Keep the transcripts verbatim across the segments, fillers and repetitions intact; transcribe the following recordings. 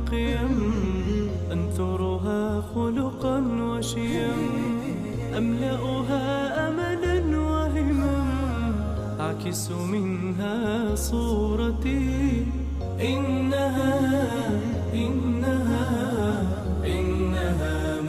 قيم أنثرها خلقا وشيم، أملأها أملا وهمم، أعكس منها صورتي. إنها إنها إنها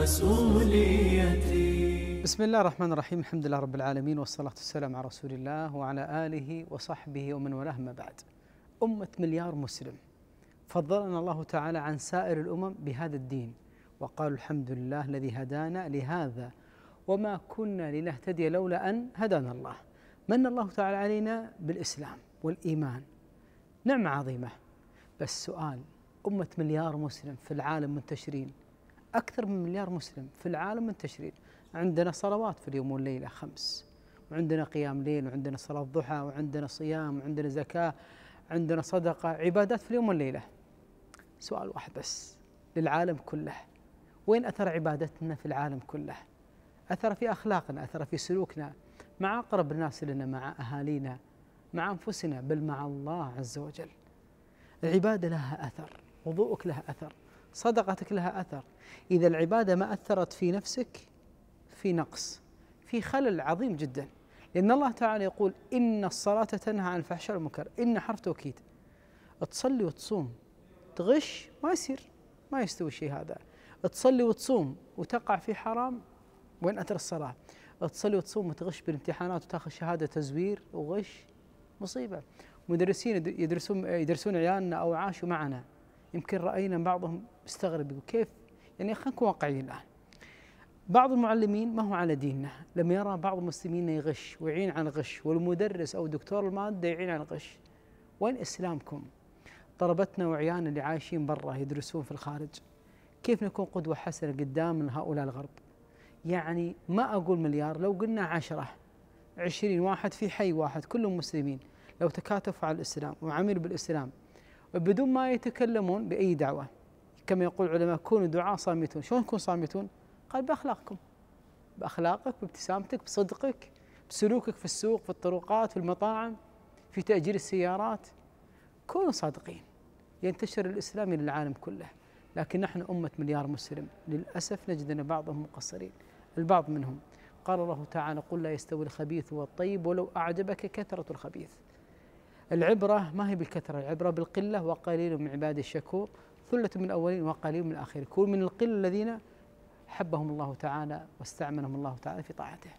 مسؤوليتي. بسم الله الرحمن الرحيم، الحمد لله رب العالمين، والصلاة والسلام على رسول الله وعلى آله وصحبه ومن والاه، ما بعد. أمة مليار مسلم فضلنا الله تعالى عن سائر الأمم بهذا الدين، وقالوا الحمد لله الذي هدانا لهذا وما كنا لنهتدي لولا أن هدانا الله. من الله تعالى علينا بالإسلام والإيمان، نعمة عظيمة. بس سؤال، أمة مليار مسلم في العالم منتشرين، أكثر من مليار مسلم في العالم منتشرين، عندنا صلوات في اليوم والليلة خمس، وعندنا قيام ليل، وعندنا صلاة ضحى، وعندنا صيام، وعندنا زكاة، عندنا صدقة، عبادات في اليوم والليلة. سؤال واحد بس للعالم كله، وين أثر عبادتنا في العالم كله؟ أثر في أخلاقنا، أثر في سلوكنا مع أقرب الناس لنا، مع أهالينا، مع أنفسنا، بل مع الله عز وجل. العبادة لها أثر، وضوءك لها أثر، صدقتك لها أثر. إذا العبادة ما أثرت في نفسك في نقص، في خلل عظيم جدا. لأن الله تعالى يقول إن الصلاة تنهى عن الفحشاء والمنكر، إن حرف توكيد. تصلي وتصوم تغش ما يصير، ما يستوي شيء هذا. تصلي وتصوم وتقع في حرام، وين أثر الصلاة؟ تصلي وتصوم وتغش بالامتحانات وتاخذ شهادة تزوير وغش، مصيبة. مدرسين يدرسون يدرسون عيالنا أو عاشوا معنا، يمكن رأينا بعضهم استغرب، يقول كيف يعني؟ خلينا نكون واقعيين الآن. بعض المعلمين ما هو على ديننا، لما يرى بعض المسلمين يغش ويعين على الغش، والمدرس أو دكتور المادة يعين على الغش، وين إسلامكم؟ طلبتنا وعيالنا اللي عايشين برا يدرسون في الخارج، كيف نكون قدوة حسنة قدام هؤلاء الغرب؟ يعني ما أقول مليار، لو قلنا عشرة عشرين واحد في حي واحد كلهم مسلمين، لو تكاتفوا على الإسلام وعملوا بالإسلام وبدون ما يتكلمون بأي دعوة، كما يقول العلماء كونوا دعاء صامتون. شلون نكون صامتون؟ قال بأخلاقكم، بأخلاقك، بابتسامتك، بصدقك، بسلوكك في السوق، في الطرقات، في المطاعم، في تأجير السيارات. كونوا صادقين، ينتشر الإسلام إلى العالم كله. لكن نحن أمة مليار مسلم للأسف نجد أن بعضهم مقصرين، البعض منهم. قال الله تعالى قل لا يستوي الخبيث والطيب ولو أعجبك كثرة الخبيث. العبرة ما هي بالكثرة، العبرة بالقلة، وقليل من عبادي الشكور، ثلة من الأولين وقليل من الآخرين. كون من القلة الذين حبهم الله تعالى واستعملهم الله تعالى في طاعته.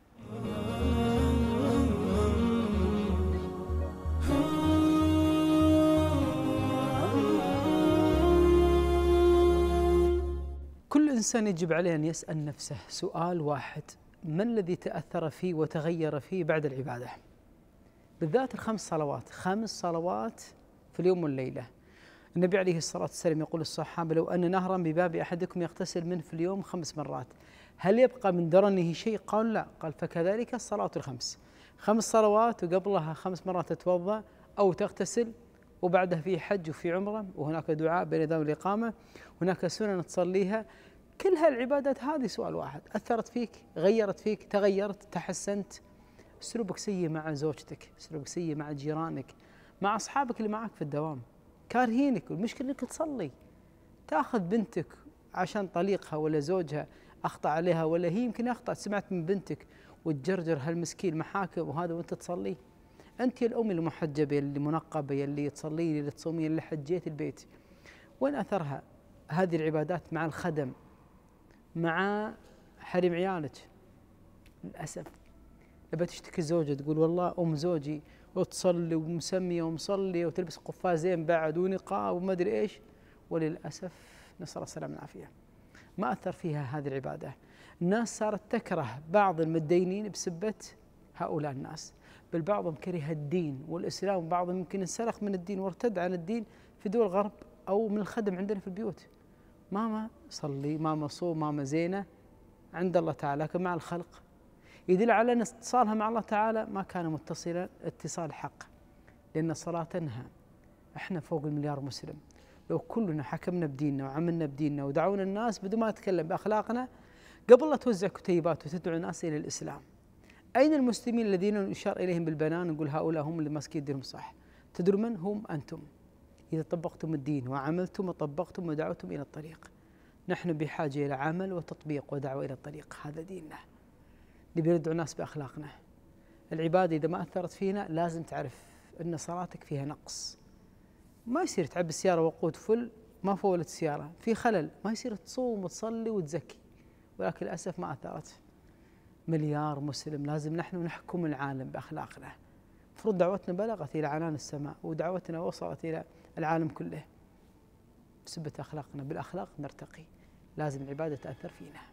كل إنسان يجب عليه أن يسأل نفسه سؤال واحد: ما الذي تأثر فيه وتغير فيه بعد العبادة؟ بالذات الخمس صلوات، خمس صلوات في اليوم والليلة. النبي عليه الصلاة والسلام يقول للصحابة: لو أن نهرا بباب أحدكم يغتسل منه في اليوم خمس مرات هل يبقى من درنه شيء؟ قال لا. قال فكذلك الصلاة الخمس، خمس صلوات وقبلها خمس مرات تتوضأ أو تغتسل، وبعدها في حج وفي عمرة، وهناك دعاء بين الأذان والإقامة، هناك سنن تصليها. كل هالعبادات هذه سؤال واحد: أثرت فيك؟ غيرت فيك؟ تغيرت؟ تحسنت؟ أسلوبك سيء مع زوجتك، أسلوبك سيء مع جيرانك، مع أصحابك اللي معك في الدوام، كارهينك، والمشكلة إنك تصلي. تأخذ بنتك عشان طليقها ولا زوجها أخطأ عليها، ولا هي يمكن أخطأ سمعت من بنتك، وتجرجر هالمسكين محاكم وهذا وأنت تصلي. أنت الأم المحجبة اللي منقبة اللي تصلي اللي تصومي اللي حجيت البيت، وين أثرها هذه العبادات مع الخدم، مع حريم عيالك؟ للأسف لما تشتكي زوجة تقول والله أم زوجي وتصلي ومسمية ومصلية وتلبس قفازين بعد ونقاب وما أدري إيش، وللأسف نسأل الله السلامة والعافية ما أثر فيها هذه العبادة. الناس صارت تكره بعض المتدينين بسبة هؤلاء الناس، بل بعضهم كره الدين والإسلام، وبعضهم يمكن انسلخ من الدين وارتد عن الدين في دول الغرب أو من الخدم عندنا في البيوت. ماما صلي، ماما صوم، ماما زينة عند الله تعالى، لكن مع الخلق يدل على أن اتصالها مع الله تعالى ما كان متصلا اتصال حق، لأن الصلاة تنهى. احنا فوق المليار مسلم، لو كلنا حكمنا بديننا وعملنا بديننا ودعونا الناس بدون ما نتكلم بأخلاقنا قبل لا توزع كتيبات وتدعو الناس إلى الإسلام. أين المسلمين الذين يشار إليهم بالبنان نقول هؤلاء هم اللي ماسكين دينهم صح؟ تدرون من هم؟ أنتم. إذا طبقتم الدين وعملتم وطبقتم ودعوتم إلى الطريق. نحن بحاجة إلى عمل وتطبيق ودعوة إلى الطريق، هذا ديننا. نبي ندعو الناس بأخلاقنا. العبادة إذا ما أثرت فينا لازم تعرف أن صلاتك فيها نقص. ما يصير تعبي السيارة وقود فل ما فولت السيارة، في خلل. ما يصير تصوم وتصلي وتزكي، ولكن للأسف ما أثرت. مليار مسلم، لازم نحن نحكم العالم بأخلاقنا. المفروض دعوتنا بلغت إلى عنان السماء، ودعوتنا وصلت إلى العالم كله بسبة أخلاقنا. بالأخلاق نرتقي، لازم العبادة تأثر فينا.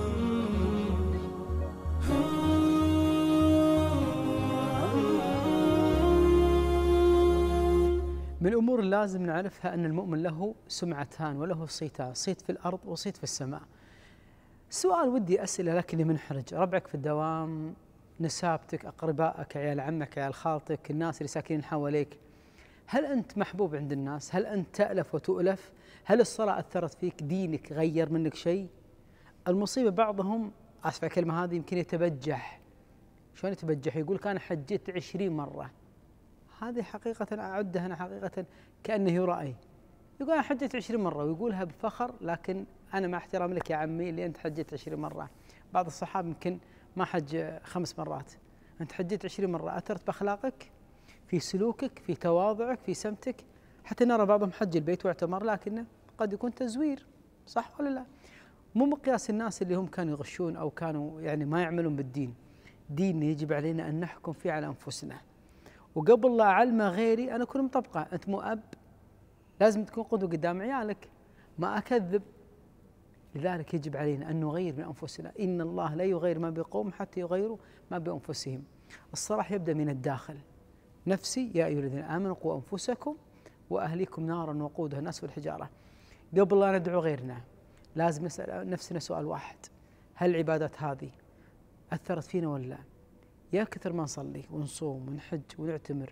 من الأمور اللي لازم نعرفها أن المؤمن له سمعتان وله صيتان، صيت في الأرض وصيت في السماء. سؤال ودي أسئلة لكني منحرج. ربعك في الدوام، نسابتك، أقربائك، عيال عمك، عيال خالتك، الناس اللي ساكنين حواليك، هل أنت محبوب عند الناس؟ هل أنت تألف وتؤلف؟ هل الصلاة أثرت فيك؟ دينك غير منك شيء؟ المصيبة بعضهم، أسف على الكلمة هذه، يمكن يتبجح. شلون يتبجح؟ يقول كان حجيت عشرين مرة. هذه حقيقة أعدها أنا حقيقة كأنه يرائي. يقول أنا حجيت عشرين مرة ويقولها بفخر، لكن أنا مع احترام لك يا عمي اللي أنت حجيت عشرين مرة. بعض الصحابة يمكن ما حج خمس مرات، أنت حجيت عشرين مرة. أثرت بأخلاقك، في سلوكك، في تواضعك، في سمتك. حتى نرى بعضهم حج البيت واعتمر، لكنه قد يكون تزوير، صح ولا لا؟ مو مقياس الناس اللي هم كانوا يغشون أو كانوا يعني ما يعملون بالدين. دين يجب علينا أن نحكم فيه على أنفسنا، وقبل لا أعلم غيري أنا أكون مطبقة. أنت مو أب، لازم تكون قدوة قدام عيالك، ما أكذب. لذلك يجب علينا أن نغير من أنفسنا. إن الله لا يغير ما بقوم حتى يغيروا ما بأنفسهم. الصلاح يبدأ من الداخل. نفسي يا أيها الذين آمنوا قوا أنفسكم وأهليكم نارا وقودها الناس والحجارة. قبل لا ندعو غيرنا لازم نسأل نفسنا سؤال واحد: هل العبادات هذه أثرت فينا ولا لا؟ يا كثر ما نصلي ونصوم ونحج ونعتمر،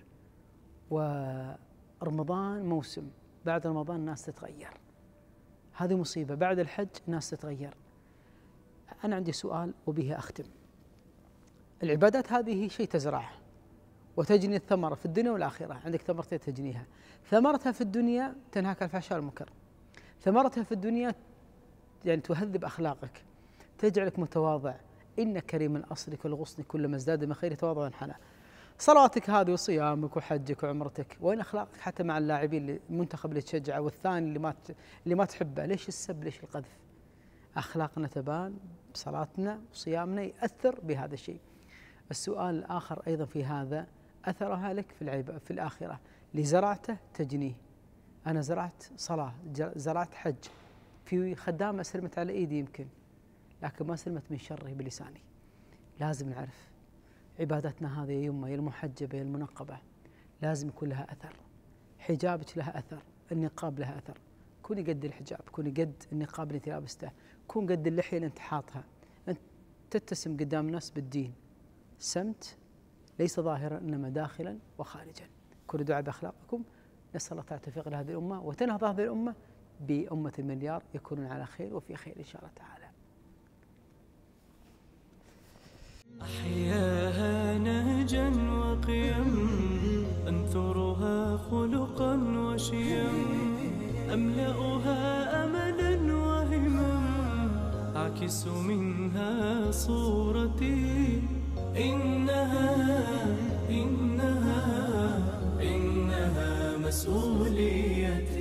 ورمضان موسم، بعد رمضان الناس تتغير. هذه مصيبة. بعد الحج الناس تتغير. أنا عندي سؤال وبه أختم. العبادات هذه شيء تزرعه وتجني الثمرة في الدنيا والآخرة. عندك ثمرتين تجنيها. ثمرتها في الدنيا تنهاك عن الفحشاء والمنكر. ثمرتها في الدنيا يعني تهذب أخلاقك، تجعلك متواضع. إن كريم الأصل كالغصن كلما ازداد من خير تواضع انحنى. صلاتك هذه وصيامك وحجك وعمرتك، وين أخلاقك حتى مع اللاعبين، المنتخب اللي تشجعه والثاني اللي ما اللي ما تحبه؟ ليش السب؟ ليش القذف؟ أخلاقنا تبان بصلاتنا وصيامنا، يأثر بهذا الشيء. السؤال الآخر أيضا في هذا: أثرها لك في العبادة في الآخرة. اللي زرعته تجنيه. أنا زرعت صلاة، زرعت حج، في خدامة سلمت على إيدي يمكن، لكن ما سلمت من شره بلساني. لازم نعرف عبادتنا هذه يا يمه، يا المحجبة يا المنقبة، لازم يكون لها أثر. حجابك لها أثر، النقاب لها أثر. كوني قد الحجاب، كوني قد النقاب اللي انت لابسته، كون قد اللحية اللي انت حاطها. انت تتسم قدام الناس بالدين، سمت ليس ظاهرا إنما داخلا وخارجا. كونوا دعاء بأخلاقكم. نسأل الله تعالى التوفيق لهذه الأمة، وتنهض هذه الأمة بأمة المليار، يكونون على خير وفي خير إن شاء الله تعالى. أحياها نهجا وقيم، أنثرها خلقا وشيم، أملأها أملا وهمم، أعكس منها صورتي. إنها إنها إنها مسؤوليتي.